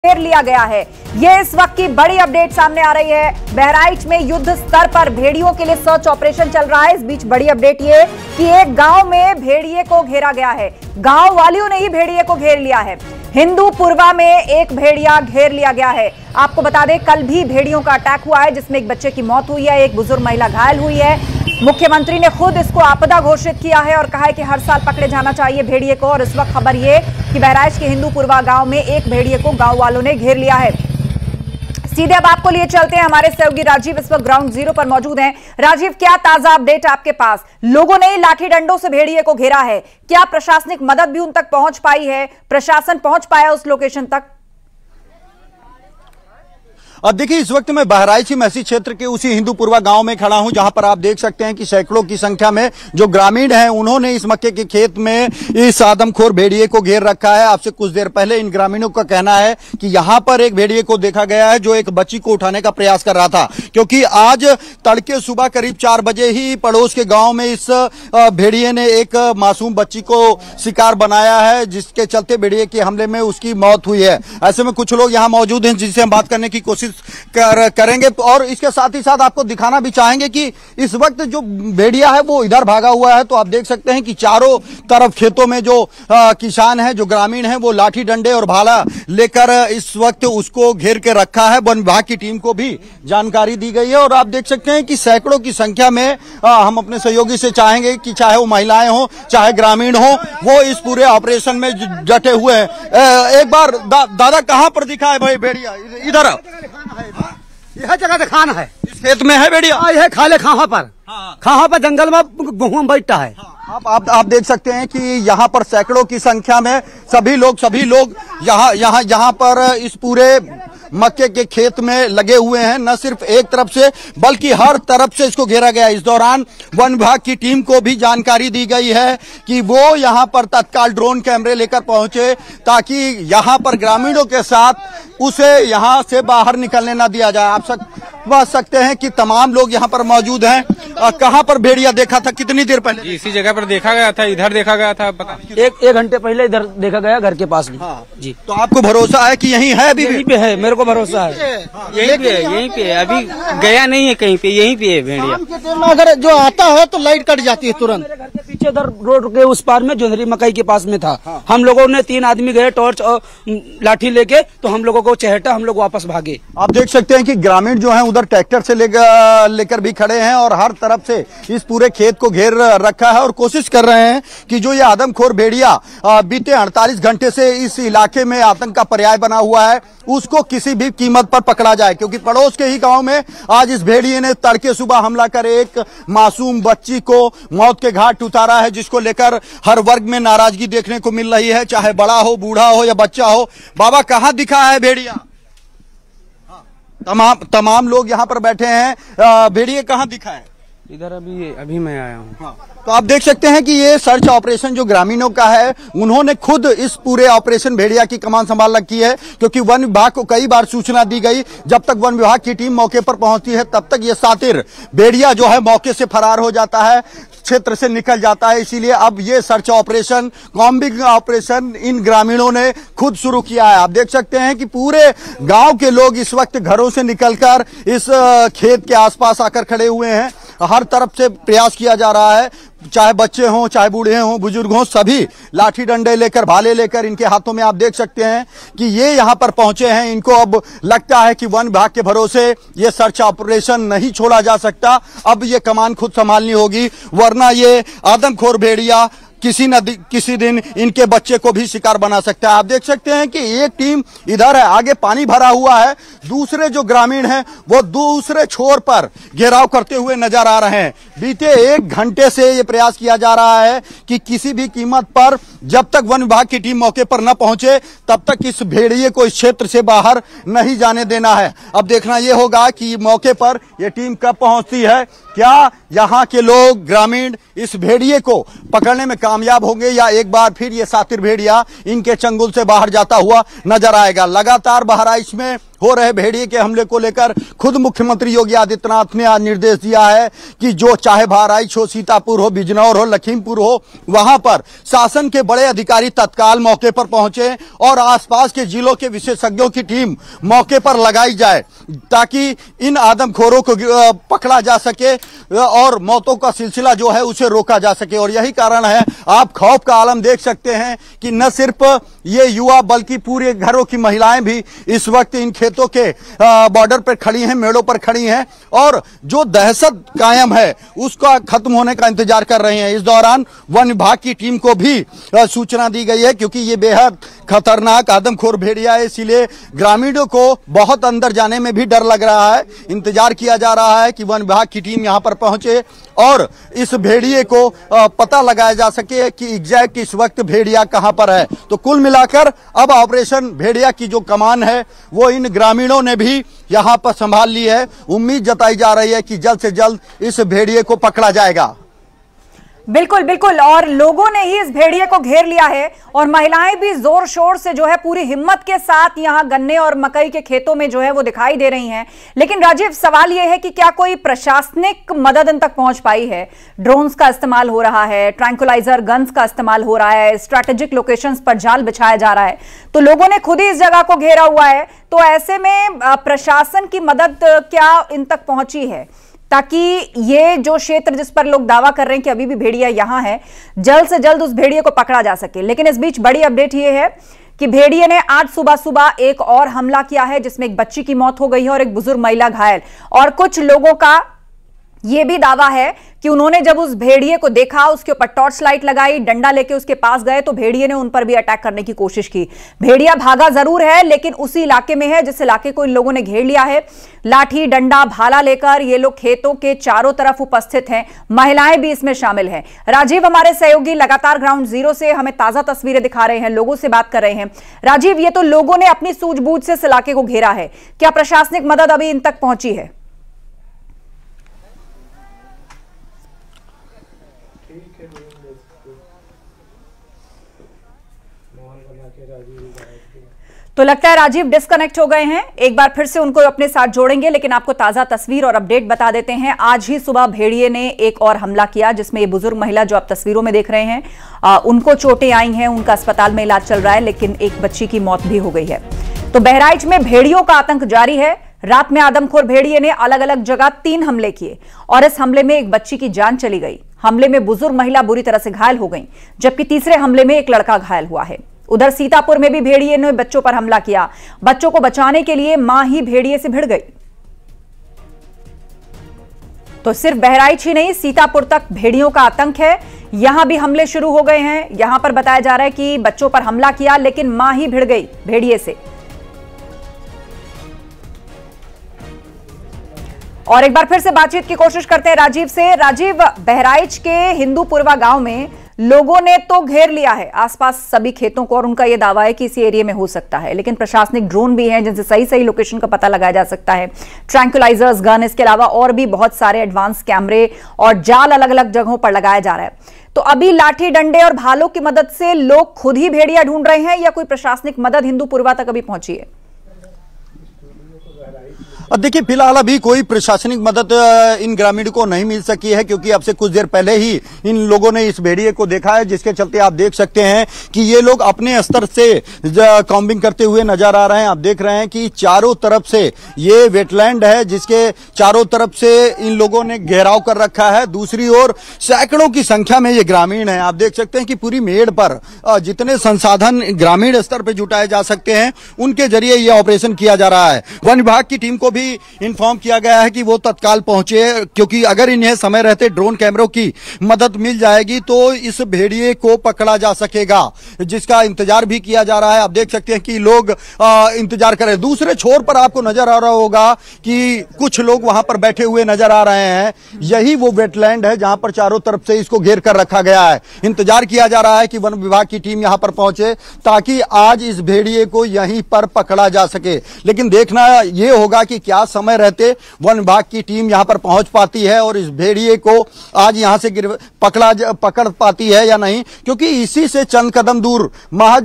घेर लिया गया है। ये इस वक्त की बड़ी अपडेट सामने आ रही है। बहराइच में युद्ध स्तर पर भेड़ियों के लिए सर्च ऑपरेशन चल रहा है। इस बीच बड़ी अपडेट ये कि एक गांव में भेड़िए को घेरा गया है। गांव वालियों ने ही भेड़िए को घेर लिया है। हिंदूपुरवा में एक भेड़िया घेर लिया गया है। आपको बता दें, कल भी भेड़ियों का अटैक हुआ है जिसमें एक बच्चे की मौत हुई है, एक बुजुर्ग महिला घायल हुई है। मुख्यमंत्री ने खुद इसको आपदा घोषित किया है और कहा है कि हर साल पकड़े जाना चाहिए भेड़िए को। और इस वक्त खबर ये कि बहराइच के हिंदूपुरवा गांव में एक भेड़िए को गांव वालों ने घेर लिया है। सीधे अब आपको लिए चलते हैं, हमारे सहयोगी राजीव इस वक्त ग्राउंड जीरो पर मौजूद हैं। राजीव, क्या ताजा अपडेट आपके पास? लोगों ने लाठी डंडों से भेड़िए को घेरा है, क्या प्रशासनिक मदद भी उन तक पहुंच पाई है? प्रशासन पहुंच पाया उस लोकेशन तक? अब देखिए, इस वक्त मैं बहराइच महसी क्षेत्र के उसी हिंदूपुरवा गांव में खड़ा हूं, जहां पर आप देख सकते हैं कि सैकड़ों की संख्या में जो ग्रामीण हैं उन्होंने इस मक्के के खेत में इस आदमखोर भेड़िए को घेर रखा है। आपसे कुछ देर पहले इन ग्रामीणों का कहना है कि यहां पर एक भेड़िए को देखा गया है जो एक बच्ची को उठाने का प्रयास कर रहा था, क्योंकि आज तड़के सुबह करीब 4 बजे ही पड़ोस के गाँव में इस भेड़िए ने एक मासूम बच्ची को शिकार बनाया है, जिसके चलते भेड़िए के हमले में उसकी मौत हुई है। ऐसे में कुछ लोग यहाँ मौजूद हैं जिनसे हम बात करने की कोशिश करेंगे और इसके साथ ही साथ आपको दिखाना भी चाहेंगे कि इस वक्त जो भेड़िया है वो इधर भागा हुआ है। तो आप देख सकते हैं कि चारों तरफ खेतों में जो किसान हैं, जो ग्रामीण हैं, वो लाठी डंडे और भाला लेकर इस वक्त उसको घेर के रखा है। वन विभाग की टीम को भी जानकारी दी गई है और आप देख सकते हैं कि सैकड़ों की संख्या में हम अपने सहयोगी से चाहेंगे कि चाहे वो महिलाएं हो चाहे ग्रामीण हो, वो इस पूरे ऑपरेशन में डटे हुए हैं। एक बार दादा कहाँ पर दिखा है भाई भेड़िया? इधर यह जगह दिखाना है। इस खेत में है भेड़िया? यह खाले खाहा पर जंगल में गेहूं बैठता है। आप देख सकते हैं कि यहाँ पर सैकड़ों की संख्या में सभी लोग यहाँ पर इस पूरे मक्के के खेत में लगे हुए हैं। न सिर्फ एक तरफ से बल्कि हर तरफ से इसको घेरा गया। इस दौरान वन विभाग की टीम को भी जानकारी दी गई है कि वो यहाँ पर तत्काल ड्रोन कैमरे लेकर पहुंचे ताकि यहाँ पर ग्रामीणों के साथ उसे यहाँ से बाहर निकलने न दिया जाए। आप समझ सकते हैं कि तमाम लोग यहाँ पर मौजूद हैं। कहाँ पर भेड़िया देखा था, कितनी देर पहले? जी, इसी जगह पर देखा गया था, इधर देखा गया था। एक घंटे पहले इधर देखा गया, घर के पास में। हाँ। जी, तो आपको भरोसा है कि यहीं है? अभी यहीं पे है, मेरे को भरोसा है। यहीं पे अभी गया नहीं है कहीं पे, यहीं पे है भेड़िया। अगर जो आता है तो लाइट कट जाती है तुरंत। घर के पीछे इधर रोड के उस पार में जोंधरी मकई के पास में था। हाँ। हम लोगों ने 3 आदमी गए टॉर्च और लाठी लेके, तो हम लोगों को चहटा, हम लोग वापस भागे। आप देख सकते हैं कि ग्रामीण जो हैं उधर ट्रैक्टर से लेकर भी खड़े हैं और हर तरफ से इस पूरे खेत को घेर रखा है और कोशिश कर रहे हैं कि जो ये आदमखोर भेड़िया बीते 48 घंटे से इस इलाके में आतंक का पर्याय बना हुआ है, उसको किसी भी कीमत पर पकड़ा जाए। क्योंकि पड़ोस के ही गांव में आज इस भेड़िए ने तड़के सुबह हमला कर एक मासूम बच्ची को मौत के घाट उतारा है, जिसको लेकर हर वर्ग में नाराजगी देखने को मिल रही है, चाहे बड़ा हो, बूढ़ा हो या बच्चा हो। बाबा, कहाँ दिखा है भेड़िया? तमाम लोग यहाँ पर बैठे हैं। भेड़िए कहाँ दिखा है? इधर अभी मैं आया हूँ। हाँ। तो आप देख सकते हैं कि ये सर्च ऑपरेशन जो ग्रामीणों का है, उन्होंने खुद इस पूरे ऑपरेशन भेड़िया की कमान संभाल रखी है, क्योंकि वन विभाग को कई बार सूचना दी गई। जब तक वन विभाग की टीम मौके पर पहुंचती है तब तक ये सातिर भेड़िया जो है मौके से फरार हो जाता है, क्षेत्र से निकल जाता है। इसीलिए अब ये सर्च ऑपरेशन, कॉम्बिंग ऑपरेशन इन ग्रामीणों ने खुद शुरू किया है। आप देख सकते हैं कि पूरे गांव के लोग इस वक्त घरों से निकलकर इस खेत के आसपास आकर खड़े हुए हैं। हर तरफ से प्रयास किया जा रहा है, चाहे बच्चे हों, चाहे बूढ़े हों, बुजुर्ग हों, सभी लाठी डंडे लेकर, भाले लेकर इनके हाथों में आप देख सकते हैं कि ये यहाँ पर पहुंचे हैं। इनको अब लगता है कि वन विभाग के भरोसे ये सर्च ऑपरेशन नहीं छोड़ा जा सकता, अब ये कमान खुद संभालनी होगी, वरना ये आदमखोर भेड़िया किसी दिन इनके बच्चे को भी शिकार बना सकता है। आप देख सकते हैं कि एक टीम इधर है, आगे पानी भरा हुआ है, दूसरे जो ग्रामीण हैं वो दूसरे छोर पर घेराव करते हुए नजर आ रहे हैं। बीते 1 घंटे से ये प्रयास किया जा रहा है कि किसी भी कीमत पर जब तक वन विभाग की टीम मौके पर न पहुंचे तब तक इस भेड़िए को इस क्षेत्र से बाहर नहीं जाने देना है। अब देखना यह होगा कि मौके पर यह टीम कब पहुंचती है, क्या यहाँ के लोग, ग्रामीण इस भेड़िए को पकड़ने में कामयाब होंगे या एक बार फिर ये सातिर भेड़िया इनके चंगुल से बाहर जाता हुआ नजर आएगा। लगातार बहराइच में हो रहे भेड़िए के हमले को लेकर खुद मुख्यमंत्री योगी आदित्यनाथ ने आज निर्देश दिया है कि जो चाहे बहराइच हो, सीतापुर हो, बिजनौर हो, लखीमपुर हो, वहां पर शासन के बड़े अधिकारी तत्काल मौके पर पहुंचे और आसपास के जिलों के विशेषज्ञों की टीम मौके पर लगाई जाए ताकि इन आदमखोरों को पकड़ा जा सके और मौतों का सिलसिला जो है उसे रोका जा सके। और यही कारण है, आप खौफ का आलम देख सकते हैं कि न सिर्फ ये युवा बल्कि पूरे घरों की महिलाएं भी इस वक्त इन खेतों के बॉर्डर पर खड़ी हैं, मेड़ों पर खड़ी हैं और जो दहशत कायम है उसका खत्म होने का इंतजार कर रहे हैं। इस दौरान वन विभाग की टीम को भी सूचना दी गई है क्योंकि ये बेहद खतरनाक आदमखोर भेड़िया है, इसीलिए ग्रामीणों को बहुत अंदर जाने में भी डर लग रहा है। इंतजार किया जा रहा है कि वन विभाग की टीम यहां पर पहुंचे और इस भेड़िए को पता लगाया जा सके कि एग्जैक्ट इस वक्त भेड़िया कहां पर है। तो कुल मिलाकर अब ऑपरेशन भेड़िया की जो कमान है वो इन ग्रामीणों ने भी यहां पर संभाल ली है। उम्मीद जताई जा रही है कि जल्द से जल्द इस भेड़िए को पकड़ा जाएगा। बिल्कुल बिल्कुल, और लोगों ने ही इस भेड़िए को घेर लिया है और महिलाएं भी जोर शोर से जो है पूरी हिम्मत के साथ यहां गन्ने और मकई के खेतों में जो है वो दिखाई दे रही हैं। लेकिन राजीव, सवाल यह है कि क्या कोई प्रशासनिक मदद इन तक पहुंच पाई है? ड्रोन्स का इस्तेमाल हो रहा है, ट्रैंकुलाइजर गन्स का इस्तेमाल हो रहा है, स्ट्रैटेजिक लोकेशंस पर जाल बिछाया जा रहा है, तो लोगों ने खुद ही इस जगह को घेरा हुआ है। तो ऐसे में प्रशासन की मदद क्या इन तक पहुंची है ताकि ये जो क्षेत्र जिस पर लोग दावा कर रहे हैं कि अभी भी भेड़िया यहां है, जल्द से जल्द उस भेड़िए को पकड़ा जा सके? लेकिन इस बीच बड़ी अपडेट ये है कि भेड़िए ने आज सुबह सुबह एक और हमला किया है जिसमें एक बच्ची की मौत हो गई है और एक बुजुर्ग महिला घायल। और कुछ लोगों का यह भी दावा है कि उन्होंने जब उस भेड़िए को देखा, उसके ऊपर टॉर्च लाइट लगाई, डंडा लेके उसके पास गए तो भेड़िए ने उन पर भी अटैक करने की कोशिश की। भेड़िया भागा जरूर है लेकिन उसी इलाके में है जिस इलाके को इन लोगों ने घेर लिया है। लाठी, डंडा, भाला लेकर ये लोग खेतों के चारों तरफ उपस्थित हैं। महिलाएं भी इसमें शामिल हैं। राजीव, हमारे सहयोगी लगातार ग्राउंड जीरो से हमें ताजा तस्वीरें दिखा रहे हैं, लोगों से बात कर रहे हैं। राजीव, ये तो लोगों ने अपनी सूझबूझ से इस इलाके को घेरा है, क्या प्रशासनिक मदद अभी इन तक पहुंची है? तो लगता है राजीव डिस्कनेक्ट हो गए हैं। एक बार फिर से उनको अपने साथ जोड़ेंगे, लेकिन आपको ताजा तस्वीर और अपडेट बता देते हैं। आज ही सुबह भेड़िए ने एक और हमला किया जिसमें ये बुजुर्ग महिला जो आप तस्वीरों में देख रहे हैं, उनको चोटें आई हैं, उनका अस्पताल में इलाज चल रहा है, लेकिन एक बच्ची की मौत भी हो गई है। तो बहराइच में भेड़ियों का आतंक जारी है। रात में आदमखोर भेड़िए ने अलग अलग जगह 3 हमले किए और इस हमले में एक बच्ची की जान चली गई। हमले में बुजुर्ग महिला बुरी तरह से घायल हो गई, जबकि तीसरे हमले में एक लड़का घायल हुआ है। उधर सीतापुर में भी भेड़िए ने बच्चों पर हमला किया। बच्चों को बचाने के लिए मां ही भेड़िए से भिड़ गई। तो सिर्फ बहराइच ही नहीं, सीतापुर तक भेड़ियों का आतंक है। यहां भी हमले शुरू हो गए हैं। यहां पर बताया जा रहा है कि बच्चों पर हमला किया लेकिन मां ही भिड़ गई भेड़िए से। और एक बार फिर से बातचीत की कोशिश करते हैं राजीव से। राजीव, बहराइच के हिंदूपुरवा गांव में लोगों ने तो घेर लिया है आसपास सभी खेतों को और उनका यह दावा है कि इसी एरिया में हो सकता है, लेकिन प्रशासनिक ड्रोन भी हैं जिनसे सही सही लोकेशन का पता लगाया जा सकता है, ट्रैंकुलाइजर्स, गन, इसके अलावा और भी बहुत सारे एडवांस कैमरे और जाल अलग अलग जगहों पर लगाया जा रहा है। तो अभी लाठी, डंडे और भालों की मदद से लोग खुद ही भेड़िया ढूंढ रहे हैं या कोई प्रशासनिक मदद हिंदूपुरवा तक अभी पहुंची है? देखिए, फिलहाल अभी कोई प्रशासनिक मदद इन ग्रामीणों को नहीं मिल सकी है क्योंकि अब से कुछ देर पहले ही इन लोगों ने इस भेड़िए को देखा है, जिसके चलते आप देख सकते हैं कि ये लोग अपने स्तर से कॉम्बिंग करते हुए नजर आ रहे हैं। आप देख रहे हैं कि चारों तरफ से ये वेटलैंड है जिसके चारों तरफ से इन लोगों ने घेराव कर रखा है। दूसरी ओर सैकड़ों की संख्या में ये ग्रामीण है। आप देख सकते हैं कि पूरी मेड़ पर जितने संसाधन ग्रामीण स्तर पर जुटाए जा सकते हैं उनके जरिए यह ऑपरेशन किया जा रहा है। वन विभाग की टीम को भी इन्फॉर्म किया गया है कि वो तत्काल पहुंचे, क्योंकि अगर इन्हें समय रहते ड्रोन कैमरों की मदद मिल जाएगी तो इस भेड़िए को पकड़ा जा सकेगा, जिसका इंतजार भी किया जा रहा है। आप देख सकते हैं कि लोग इंतजार कर रहे हैं। दूसरे छोर पर आपको नजर आ रहा होगा कि कुछ लोग वहां पर बैठे हुए नजर आ रहे हैं। यही वो वेटलैंड है जहां पर चारों तरफ से इसको घेर कर रखा गया है। इंतजार किया जा रहा है कि वन विभाग की टीम यहां पर पहुंचे ताकि आज इस भेड़िए को यहीं पर पकड़ा जा सके। लेकिन देखना यह होगा कि क्या समय रहते वन विभाग की टीम यहां पर पहुंच पाती है और इस भेड़िए को आज यहां से पकड़ पाती है या नहीं, क्योंकि इसी से चंद कदम दूर महज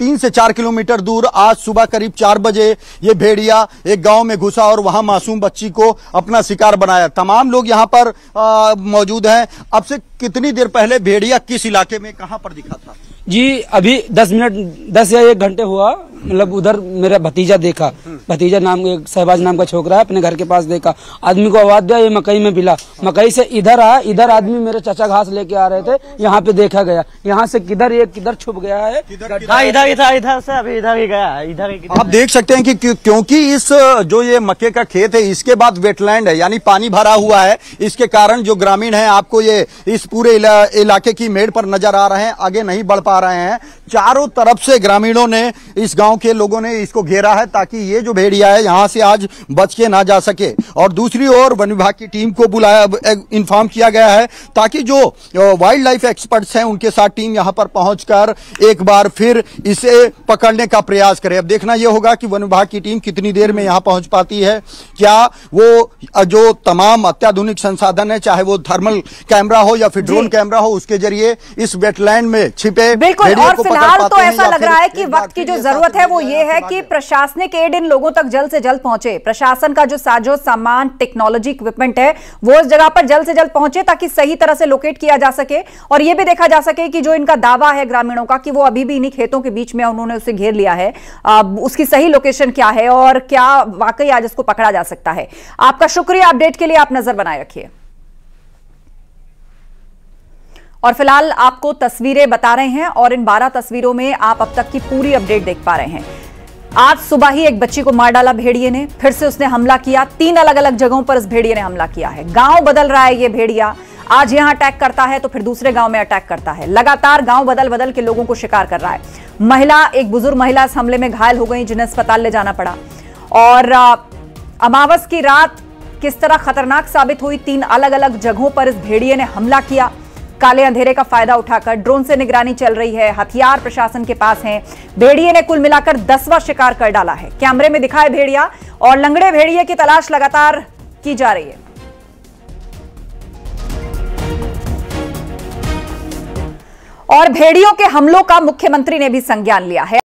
3 से 4 किलोमीटर दूर आज सुबह करीब 4 बजे ये भेड़िया एक गांव में घुसा और वहां मासूम बच्ची को अपना शिकार बनाया। तमाम लोग यहां पर मौजूद हैं। अब से कितनी देर पहले भेड़िया किस इलाके में कहां पर दिखा था? जी अभी 10 या 1 घंटे हुआ, मतलब उधर मेरा भतीजा देखा, भतीजा नाम एक शहबाज नाम का छोकरा है, अपने घर के पास देखा, आदमी को आवाज दिया, ये मकई में मिला, मकई से इधर आया, इधर आदमी मेरे चाचा घास लेके आ रहे थे, यहाँ पे देखा गया, यहाँ से किधर छुप गया है, इधर से अभी इधर ही गया है, इधर ही। आप देख सकते हैं कि क्योंकि इस जो ये मक्के का खेत है इसके बाद वेटलैंड है, यानी पानी भरा हुआ है, इसके कारण जो ग्रामीण है आपको ये इस पूरे इलाके की मेड़ पर नजर आ रहे हैं, आगे नहीं बढ़ पा रहे हैं। चारों तरफ से ग्रामीणों ने, इस गांव के लोगों ने इसको घेरा है ताकि ये जो भेड़िया है यहां से आज बच के ना जा सके। और दूसरी ओर वन विभाग की टीम को बुलाया, इन्फॉर्म किया गया है ताकि जो वाइल्ड लाइफ एक्सपर्ट्स हैं उनके साथ टीम यहां पर पहुंचकर एक बार फिर इसे पकड़ने का प्रयास करे। अब देखना यह होगा कि वन विभाग की टीम कितनी देर में यहां पहुंच पाती है। क्या वो जो तमाम अत्याधुनिक संसाधन है, चाहे वो थर्मल कैमरा हो या फिर ड्रोन कैमरा हो, उसके जरिए इस वेटलैंड में छिपे बिल्कुल। और फिलहाल तो ऐसा लग रहा है कि वक्त की जो जरूरत है वो ये है कि प्रशासनिक एड इन लोगों तक जल्द से जल्द पहुंचे। प्रशासन का जो साजो सामान, टेक्नोलॉजी, इक्विपमेंट है वो उस जगह पर जल्द से जल्द पहुंचे ताकि सही तरह से लोकेट किया जा सके और यह भी देखा जा सके कि जो इनका दावा है ग्रामीणों का कि वो अभी भी इन्हीं खेतों के बीच में उन्होंने उसे घेर लिया है, उसकी सही लोकेशन क्या है और क्या वाकई आज इसको पकड़ा जा सकता है। आपका शुक्रिया, अपडेट के लिए आप नजर बनाए रखिए। और फिलहाल आपको तस्वीरें बता रहे हैं और इन 12 तस्वीरों में आप अब तक की पूरी अपडेट देख पा रहे हैं। आज सुबह ही एक बच्ची को मार डाला भेड़िए ने, फिर से उसने हमला किया। 3 अलग अलग जगहों पर इस भेड़िए ने हमला किया है। गांव बदल रहा है ये भेड़िया, आज यहां अटैक करता है तो फिर दूसरे गांव में अटैक करता है। लगातार गांव बदल बदल के लोगों को शिकार कर रहा है। एक बुजुर्ग महिला इस हमले में घायल हो गई जिन्हें अस्पताल ले जाना पड़ा। और अमावस की रात किस तरह खतरनाक साबित हुई, 3 अलग अलग जगहों पर इस भेड़िए ने हमला किया। काले अंधेरे का फायदा उठाकर ड्रोन से निगरानी चल रही है, हथियार प्रशासन के पास हैं। भेड़िए ने कुल मिलाकर 10वां शिकार कर डाला है। कैमरे में दिखा है भेड़िया और लंगड़े भेड़िए की तलाश लगातार की जा रही है। और भेड़ियों के हमलों का मुख्यमंत्री ने भी संज्ञान लिया है।